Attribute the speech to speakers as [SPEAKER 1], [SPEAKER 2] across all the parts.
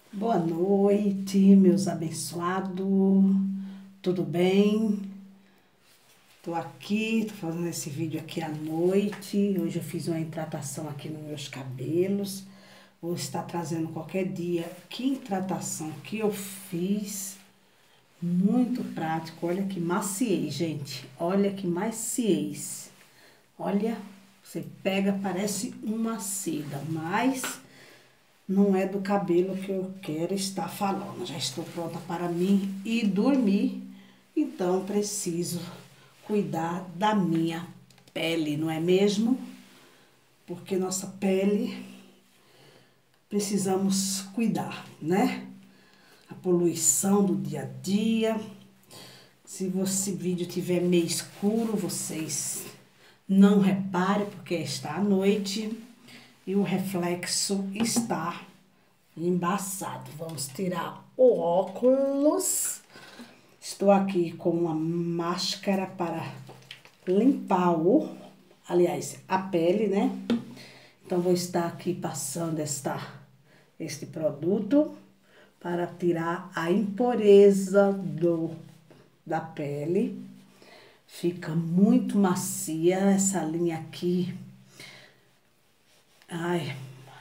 [SPEAKER 1] Boa noite, meus abençoados. Tudo bem? Tô aqui, tô fazendo esse vídeo aqui à noite. Hoje eu fiz uma hidratação aqui nos meus cabelos. Vou estar trazendo qualquer dia que hidratação que eu fiz. Muito prático. Olha que maciez, gente. Olha que maciez. Olha, você pega, parece uma seda, mas não é do cabelo que eu quero estar falando. Já estou pronta para mim ir dormir, então preciso cuidar da minha pele, não é mesmo? Porque nossa pele precisamos cuidar, né? A poluição do dia a dia. Se esse vídeo tiver meio escuro, vocês não reparem, porque está à noite e o reflexo está embaçado. Vamos tirar o óculos. Estou aqui com uma máscara para limpar a pele, né? Então, vou estar aqui passando este produto para tirar a impureza da pele. Fica muito macia essa linha aqui. Ai,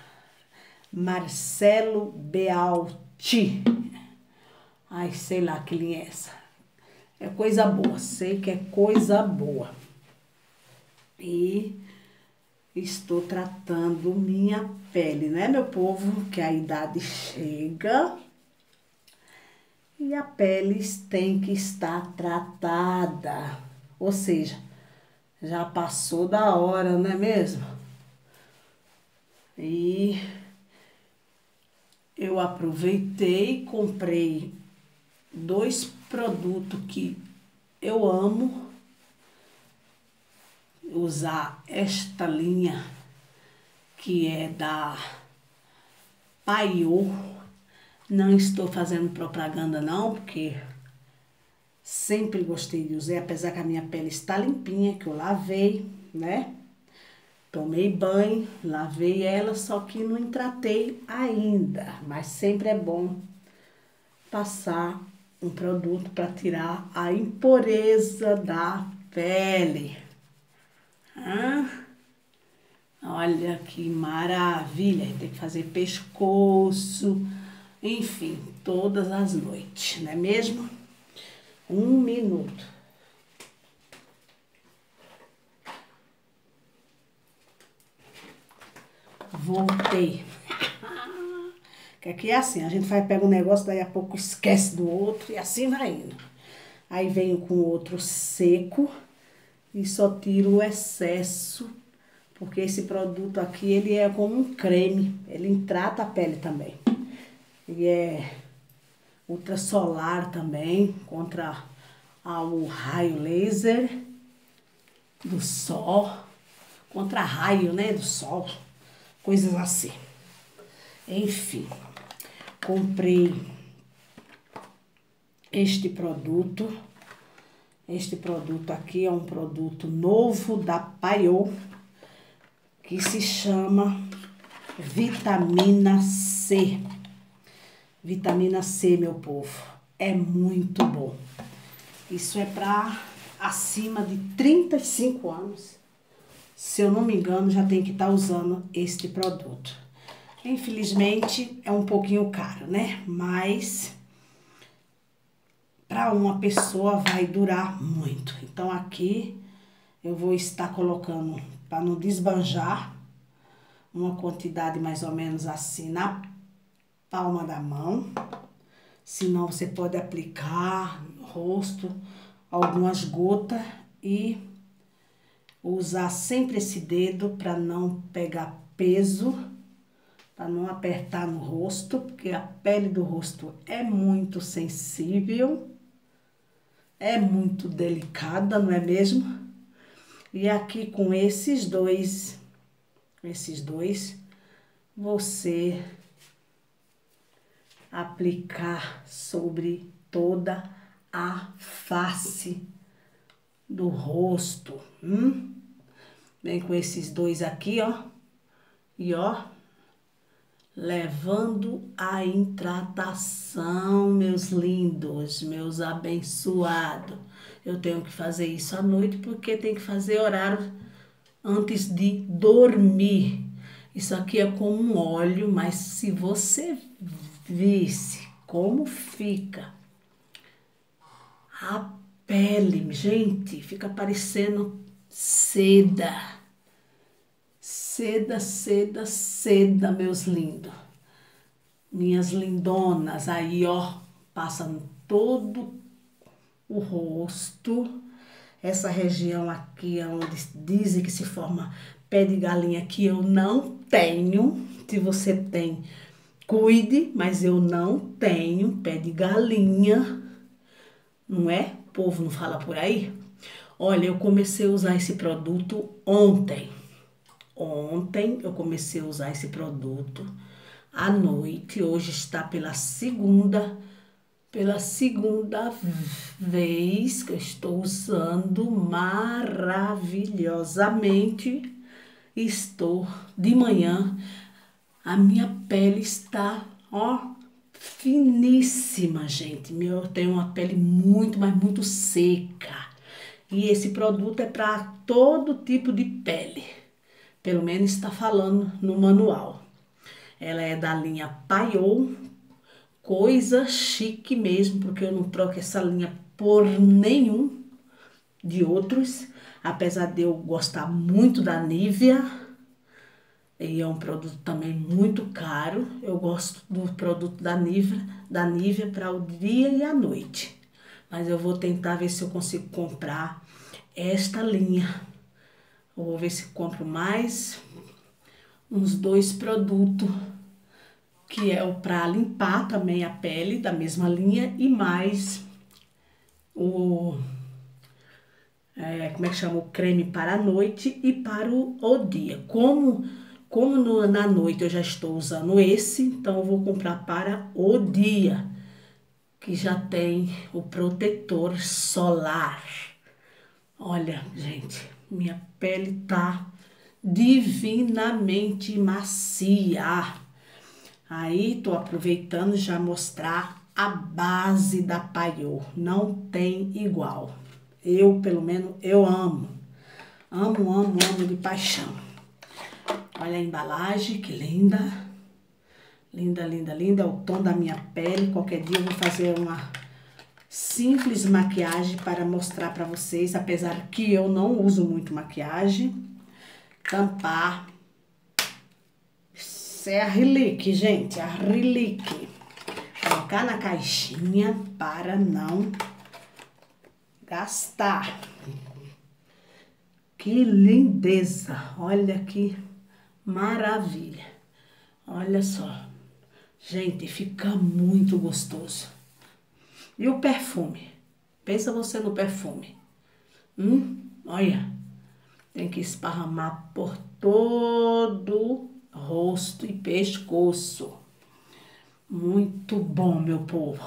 [SPEAKER 1] Marcelo Bealti. Ai, sei lá que linha é essa. É coisa boa, sei que é coisa boa. E estou tratando minha pele, né, meu povo? Que a idade chega e a pele tem que estar tratada. Ou seja, já passou da hora, não é mesmo? E eu aproveitei, comprei 2 produtos que eu amo usar. Esta linha que é da Paiô. Não estou fazendo propaganda não, porque sempre gostei de usar, apesar que a minha pele está limpinha, que eu lavei, né? Tomei banho, lavei ela, só que não tratei ainda. Mas sempre é bom passar um produto para tirar a impureza da pele. Olha que maravilha, tem que fazer pescoço, enfim, todas as noites, não é mesmo? 1 minuto. Voltei. Que aqui é assim, a gente pega um negócio, daí a pouco esquece do outro e assim vai indo. Aí venho com outro seco e só tiro o excesso, porque esse produto aqui, ele é como um creme, ele trata a pele também. E é ultrassolar também, contra o raio laser do sol, contra raio, né, do sol, coisas assim. Enfim, comprei este produto. Este produto aqui é um produto novo da Paiô, que se chama Vitamina C. Vitamina C, meu povo, é muito bom. Isso é para acima de 35 anos. Se eu não me engano, já tem que estar usando este produto. Infelizmente, é um pouquinho caro, né? Mas para uma pessoa vai durar muito. Então, aqui eu vou estar colocando, para não desbanjar, uma quantidade mais ou menos assim na palma da mão. Senão, você pode aplicar no rosto algumas gotas e usar sempre esse dedo para não pegar peso, para não apertar no rosto, porque a pele do rosto é muito sensível, é muito delicada, não é mesmo? E aqui com esses dois, você aplicar sobre toda a face do rosto. Vem com esses dois aqui, ó. E ó, levando a hidratação, meus lindos, meus abençoados. Eu tenho que fazer isso à noite porque tem que fazer horário antes de dormir. Isso aqui é como um óleo, mas se você visse como fica a pele, gente, fica parecendo seda. Seda, seda, seda, meus lindos. Minhas lindonas, aí ó, passam todo o rosto. Essa região aqui é onde dizem que se forma pé de galinha, que eu não tenho. Se você tem, cuide, mas eu não tenho pé de galinha. Não é? O povo não fala por aí? Olha, eu comecei a usar esse produto ontem. Ontem eu comecei a usar esse produto à noite. Hoje está pela segunda vez que eu estou usando maravilhosamente. Estou de manhã. A minha pele está, ó, finíssima, gente. Eu tenho uma pele muito, mas muito seca. E esse produto é para todo tipo de pele. Pelo menos está falando no manual. Ela é da linha Paiô. Coisa chique mesmo, porque eu não troco essa linha por nenhum de outros. Apesar de eu gostar muito da Nivea. E é um produto também muito caro. Eu gosto do produto da Nivea para o dia e a noite. Mas eu vou tentar ver se eu consigo comprar esta linha. Eu vou ver se compro mais uns 2 produtos, que é o para limpar também a pele da mesma linha e mais o, como é que chama? O creme para a noite e para o dia. Na noite eu já estou usando esse, então eu vou comprar para o dia, que já tem o protetor solar. Olha, gente, minha pele tá divinamente macia. Aí, tô aproveitando já mostrar a base da Paiô. Não tem igual. Eu, pelo menos, eu amo. Amo, amo, amo de paixão. Olha a embalagem, que linda. Linda, linda, linda. É o tom da minha pele. Qualquer dia eu vou fazer uma simples maquiagem para mostrar para vocês. Apesar que eu não uso muito maquiagem. Tampar. Isso é a Relique, gente. A Relique. Colocar na caixinha para não gastar. Que lindeza. Olha que maravilha. Olha só. Gente, fica muito gostoso. E o perfume? Pensa você no perfume. Olha. Tem que esparramar por todo o rosto e pescoço. Muito bom, meu povo.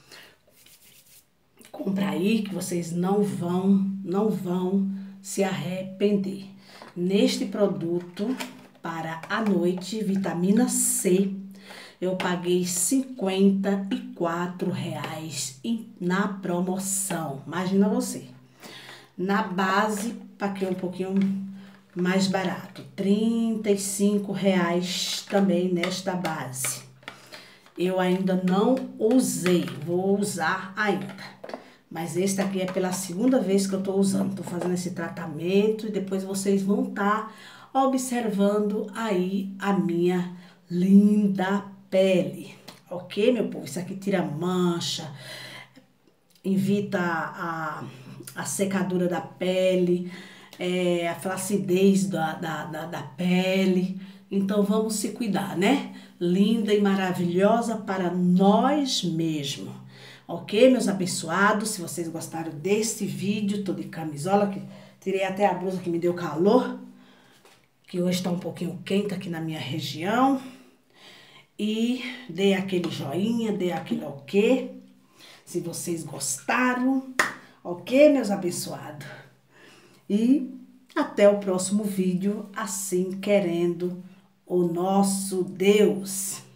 [SPEAKER 1] Compra aí que vocês não vão se arrepender. Neste produto para a noite, vitamina C, eu paguei R$ 54 na promoção. Imagina você. Na base, paguei um pouquinho mais barato. R$ 35 também nesta base. Eu ainda não usei, vou usar ainda. Mas esse aqui é pela segunda vez que eu tô usando. Tô fazendo esse tratamento e depois vocês vão estar observando aí a minha linda pele. Ok, meu povo? Isso aqui tira mancha, evita a secadura da pele, a flacidez da pele. Então, vamos se cuidar, né? Linda e maravilhosa para nós mesmos. Ok, meus abençoados? Se vocês gostaram desse vídeo, tô de camisola, que tirei até a blusa que me deu calor, que hoje está um pouquinho quente aqui na minha região. E dê aquele joinha, dê aquele ok, se vocês gostaram. Ok, meus abençoados? E até o próximo vídeo, assim querendo o nosso Deus.